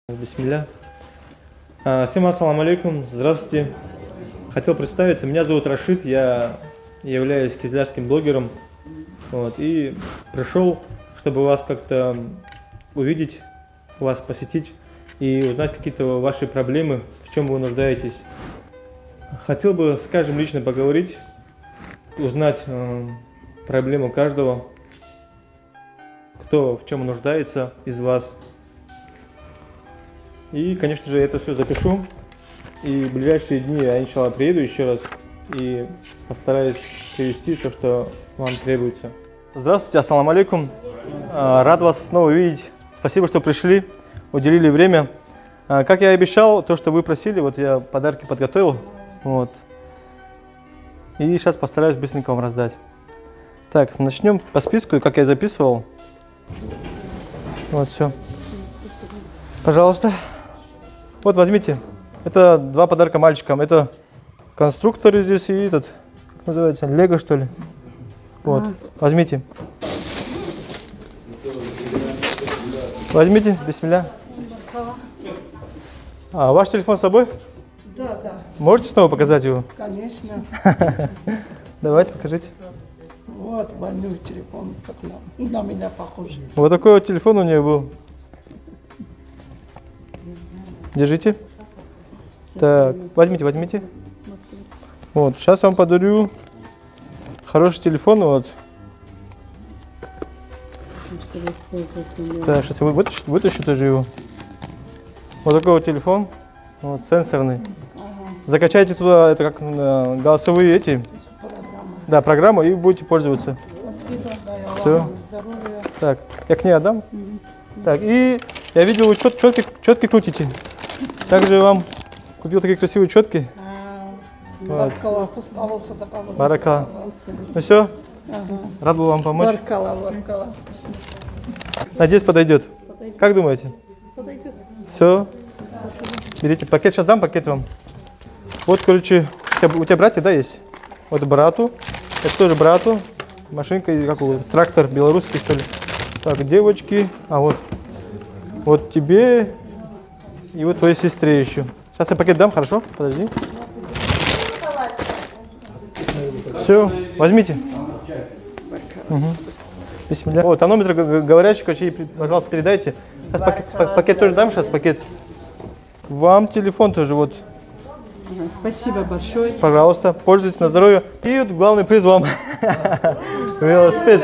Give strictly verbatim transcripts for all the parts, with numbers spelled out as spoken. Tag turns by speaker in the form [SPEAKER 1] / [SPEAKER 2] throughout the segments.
[SPEAKER 1] Бисмилля. Всем ассаламу алейкум, здравствуйте. Хотел представиться, меня зовут Рашид, я являюсь кизлярским блогером. Вот, и пришел, чтобы вас как-то увидеть, вас посетить и узнать какие-то ваши проблемы, в чем вы нуждаетесь. Хотел бы, скажем, лично поговорить, узнать э, проблему каждого, кто в чем нуждается из вас. И, конечно же, это все запишу. И в ближайшие дни я, иншалла, приеду еще раз и постараюсь привести то, что вам требуется. Здравствуйте, ассаламу алейкум. Рад вас снова видеть. Спасибо, что пришли, уделили время. Как я и обещал, то, что вы просили, вот я подарки подготовил. Вот. И сейчас постараюсь быстренько вам раздать. Так, начнем по списку, как я записывал. Вот все. Пожалуйста. Вот, возьмите. Это два подарка мальчикам. Это конструкторы здесь и этот, как называется, лего, что ли. Вот, а. Возьмите. Возьмите, бисмилля. А ваш телефон с собой?
[SPEAKER 2] Да, да.
[SPEAKER 1] Можете снова показать его?
[SPEAKER 2] Конечно.
[SPEAKER 1] Давайте, покажите.
[SPEAKER 2] Вот больной телефон, как на, на меня похож.
[SPEAKER 1] Вот такой вот телефон у нее был. Держите. Так, возьмите, возьмите. Вот, сейчас я вам подарю хороший телефон. Вот. Так, сейчас я вытащу, вытащу тоже его. Вот такой вот телефон, вот, сенсорный. Закачайте туда, это как э, голосовые эти. Программа. Да, программу, и будете пользоваться.
[SPEAKER 2] Спасибо, да, я
[SPEAKER 1] все.
[SPEAKER 2] вам здоровья. Так,
[SPEAKER 1] я к ней отдам. Mm-hmm. Так, и я видел, вы чет, четки, четки крутите. Также вам купил такие красивые четки.
[SPEAKER 2] Баркала, пускался, да,
[SPEAKER 1] Баракала. Ну все,
[SPEAKER 2] ага.
[SPEAKER 1] Рад был вам помочь.
[SPEAKER 2] Баркала, баркала.
[SPEAKER 1] Надеюсь, подойдет. подойдет. Как думаете?
[SPEAKER 2] Подойдет.
[SPEAKER 1] Все. Берите пакет, сейчас дам пакет вам. Вот, короче, у тебя, у тебя братья, да, есть? Вот брату, это тоже брату. Машинка, как у трактор белорусский, что ли. Так, девочки, а вот, вот тебе и вот твоей сестре еще. Сейчас я пакет дам, хорошо? Подожди. Все, возьмите. Угу. Бисмилля. О, тонометр говорящий, короче, пожалуйста, передайте. Сейчас пакет, пакет тоже дам, сейчас пакет. Вам телефон тоже вот.
[SPEAKER 2] Спасибо большое.
[SPEAKER 1] Пожалуйста, пользуйтесь на здоровье. И вот главный приз вам. Велосипед.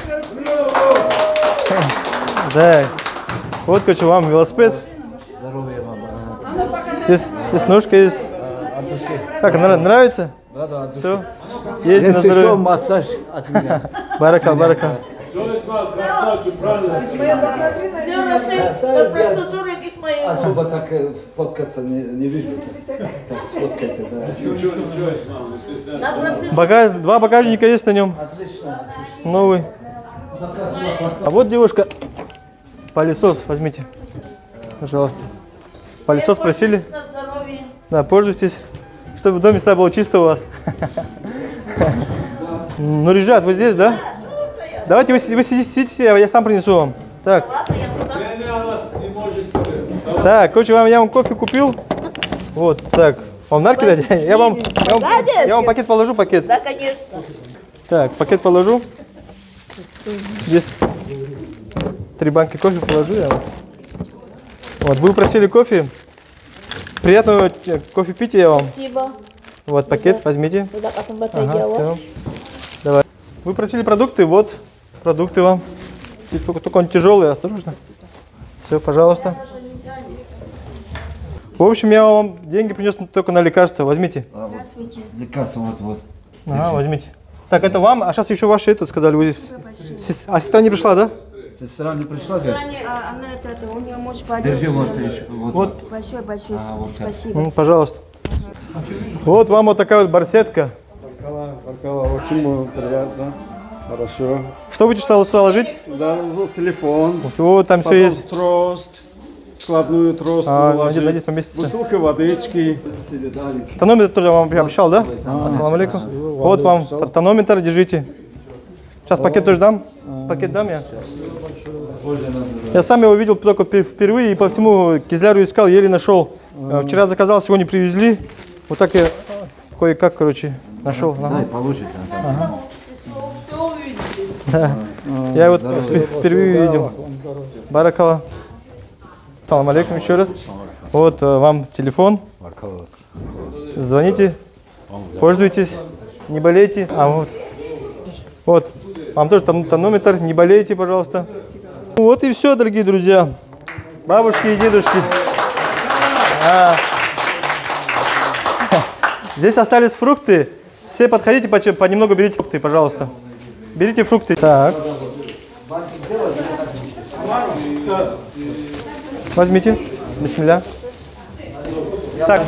[SPEAKER 1] Да. Вот, короче, вам велосипед.
[SPEAKER 3] Здоровья вам.
[SPEAKER 1] Здесь, здесь ножка есть. Как, нравится?
[SPEAKER 3] Да, да, от души.
[SPEAKER 1] Все. Есть на
[SPEAKER 3] Если
[SPEAKER 1] здоровье.
[SPEAKER 3] что, массаж от меня.
[SPEAKER 1] Баракал, баракал.
[SPEAKER 3] Особо так фоткаться не, не вижу. Так, сфоткайте, да.
[SPEAKER 1] Багаж, два багажника есть на нем.
[SPEAKER 3] Отлично.
[SPEAKER 1] Новый. А вот, девушка, пылесос возьмите. Пожалуйста. Пылесос просили. Да, пользуйтесь, чтобы в доме всегда было чисто у вас. Ну, Рижат, вы здесь, да? Давайте вы, вы сидите, я сам принесу вам. Так. Так, короче, вам, я вам кофе купил. Вот, так. Вам нарки дать? Я вам, я, вам, я вам пакет положу, пакет.
[SPEAKER 4] Да, конечно.
[SPEAKER 1] Так, пакет положу. Здесь три банки кофе положу я вам. Вот, вы просили кофе. Приятного кофе пить я вам.
[SPEAKER 4] Спасибо.
[SPEAKER 1] Вот, пакет возьмите.
[SPEAKER 4] Туда потом в это
[SPEAKER 1] Ага,
[SPEAKER 4] дело.
[SPEAKER 1] все. Давай. Вы просили продукты, вот продукты вам. И только, только он тяжелый, осторожно. Все, пожалуйста. В общем, я вам деньги принес только на лекарства. Возьмите.
[SPEAKER 3] А, вот, лекарство вот, вот.
[SPEAKER 1] Ага, возьмите. Так, это вам, а сейчас еще ваши этот сказали. Вы здесь... А сестра не пришла, да?
[SPEAKER 3] Сестра не пришла, говорит?
[SPEAKER 5] А, она это, это, у нее муж болел.
[SPEAKER 3] Держи вот еще. Вот.
[SPEAKER 1] Вот.
[SPEAKER 5] Большое, большое
[SPEAKER 3] А, вот
[SPEAKER 5] спасибо.
[SPEAKER 1] Ну, пожалуйста. Вот вам вот такая вот барсетка.
[SPEAKER 6] Баркала, баркала, очень приятно, хорошо.
[SPEAKER 1] Что будете сюда ложить?
[SPEAKER 6] Да, вот телефон,
[SPEAKER 1] Вот там все
[SPEAKER 6] потом
[SPEAKER 1] есть.
[SPEAKER 6] трость, складную трость
[SPEAKER 1] А,
[SPEAKER 6] положить,
[SPEAKER 1] надеюсь, поместится.
[SPEAKER 6] бутылка водички.
[SPEAKER 1] Тонометр тоже вам обещал, да? Ассаламу алейкум. Вот вам тонометр, держите. Сейчас пакет тоже дам. Пакет дам я. Я сам его видел только пер- впервые и по всему Кизляру искал, еле нашел. Э, Вчера заказал, сегодня привезли. Вот так я кое-как, короче, нашел.
[SPEAKER 3] Да, и получите.
[SPEAKER 1] Да. Я его впер- впервые видел. Баракалла. Салам алейкум еще раз. Вот э, вам телефон. Звоните, пользуйтесь, не болейте. А вот, вот, вам тоже там тонометр, не болейте, пожалуйста. Вот и все, дорогие друзья, бабушки и дедушки. А. Здесь остались фрукты. Все подходите, по- понемногу берите фрукты, пожалуйста. Берите фрукты. Так. Возьмите. Бисмилля. Так.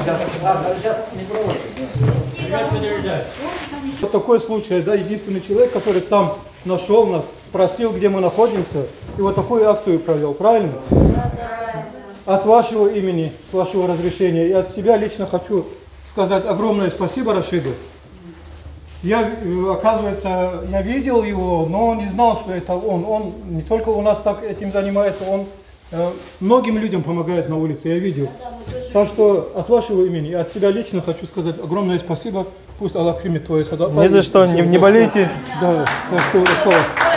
[SPEAKER 4] Вот такой случай, да, единственный человек, который сам нашел нас, спросил, где мы находимся, и вот такую акцию провел, правильно? От вашего имени, с вашего разрешения, и от себя лично хочу сказать огромное спасибо Рашиду. Я, э, оказывается, я видел его, но не знал, что это он. Он не только у нас так этим занимается, он э, многим людям помогает на улице, я видел. Так что от вашего имени и от себя лично хочу сказать огромное спасибо. Пусть Аллах примет твое садака.
[SPEAKER 1] Не за что, не, не болейте.
[SPEAKER 4] Да, так что,